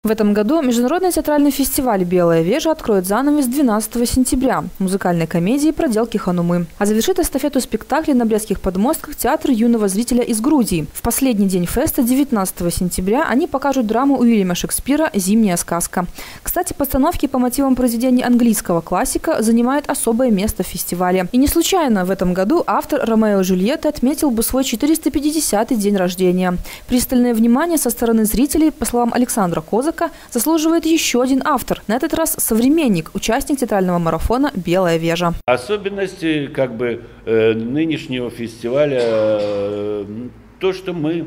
В этом году Международный театральный фестиваль «Белая вежа» откроет занавес 12 сентября музыкальной комедии «Проделки Ханумы». А завершит эстафету спектаклей на Брестских подмостках театр юного зрителя из Грузии. В последний день феста, 19 сентября, они покажут драму Уильяма Шекспира «Зимняя сказка». Кстати, постановки по мотивам произведений английского классика занимают особое место в фестивале. И не случайно в этом году автор «Ромео и Джульетты» отметил бы свой 450-й день рождения. Пристальное внимание со стороны зрителей, по словам Александра Козака, заслуживает еще один автор. На этот раз современник, участник театрального марафона «Белая вежа». Особенность нынешнего фестиваля то, что мы,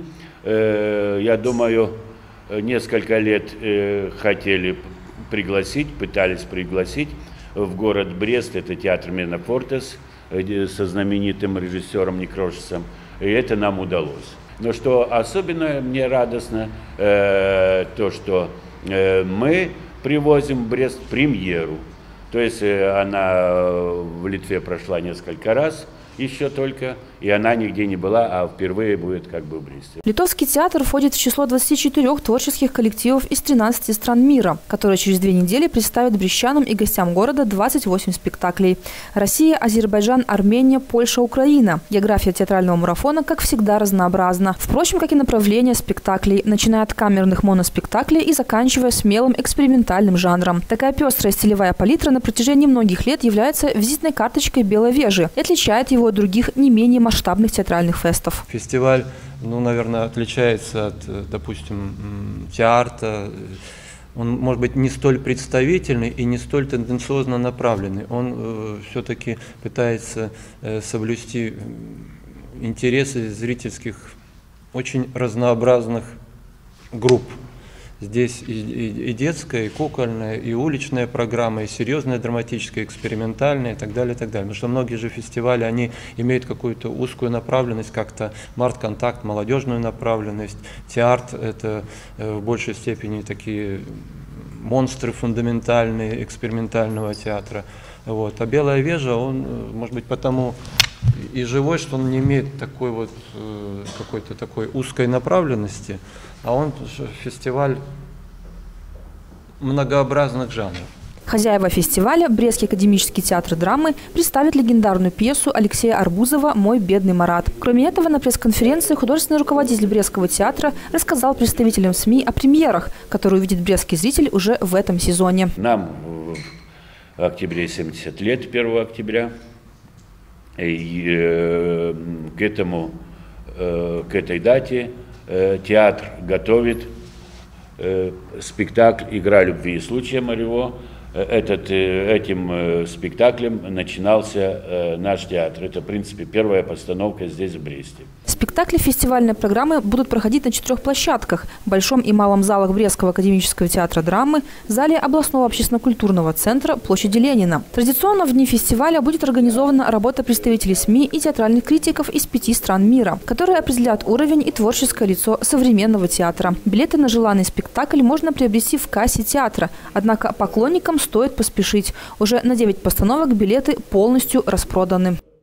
я думаю, несколько лет хотели пригласить, пытались пригласить в город Брест, это театр Менафортес со знаменитым режиссером Некрошесом, и это нам удалось. Но что особенно мне радостно, то, что мы привозим в Брест премьеру. То есть она в Литве прошла несколько раз еще только, и она нигде не была, а впервые будет как бы в Бресте. Литовский театр входит в число 24 творческих коллективов из 13 стран мира, которые через 2 недели представят брестчанам и гостям города 28 спектаклей. Россия, Азербайджан, Армения, Польша, Украина. География театрального марафона, как всегда, разнообразна. Впрочем, как и направление спектаклей, начиная от камерных моноспектаклей и заканчивая смелым экспериментальным жанром. Такая пестрая стилевая палитра на протяжении многих лет является визитной карточкой «Белой вежи» и отличает его от других не менее масштабных театральных фестов. Фестиваль, наверное, отличается от, допустим, театра. Он, может быть, не столь представительный и не столь тенденциозно направленный. Он все-таки пытается соблюсти интересы зрительских очень разнообразных групп. Здесь и детская, и кукольная, и уличная программа, и серьезная драматическая, экспериментальная и так далее, и так далее. Потому что многие же фестивали, они имеют какую-то узкую направленность, как-то март-контакт, молодежную направленность. Театр – это в большей степени такие монстры фундаментальные экспериментального театра. Вот. А «Белая вежа», он, может быть, потому и живой, что он не имеет такой вот какой-то такой узкой направленности, а он фестиваль многообразных жанров. Хозяева фестиваля, Брестский академический театр драмы, представит легендарную пьесу Алексея Арбузова «Мой бедный Марат». Кроме этого, на пресс-конференции художественный руководитель Брестского театра рассказал представителям СМИ о премьерах, которые увидит брестский зритель уже в этом сезоне. Нам в октябре 70 лет, 1 октября. И к этой дате театр готовит спектакль «Игра любви и случая» Марьево. Этим спектаклем начинался наш театр. Это, в принципе, первая постановка здесь, в Бресте. Спектакли фестивальной программы будут проходить на 4 площадках – в Большом и Малом залах Брестского академического театра драмы, зале областного общественно-культурного центра, площади Ленина. Традиционно в дни фестиваля будет организована работа представителей СМИ и театральных критиков из 5 стран мира, которые определяют уровень и творческое лицо современного театра. Билеты на желанный спектакль можно приобрести в кассе театра, однако поклонникам стоит поспешить. Уже на 9 постановок билеты полностью распроданы.